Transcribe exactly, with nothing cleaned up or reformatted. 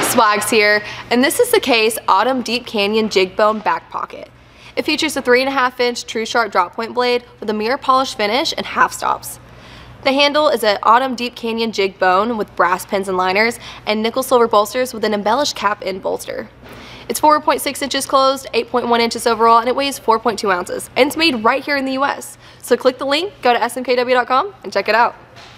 Swags here, and this is the Case Autumn Deep Canyon Jig Bone Back Pocket. It features a three and a half inch True Sharp drop point blade with a mirror polished finish and half stops. The handle is an Autumn Deep Canyon Jig Bone with brass pins and liners and nickel silver bolsters with an embellished cap and bolster. It's four point six inches closed, eight point one inches overall, and it weighs four point two ounces. And it's made right here in the U S. So click the link, go to S M K W dot com, and check it out.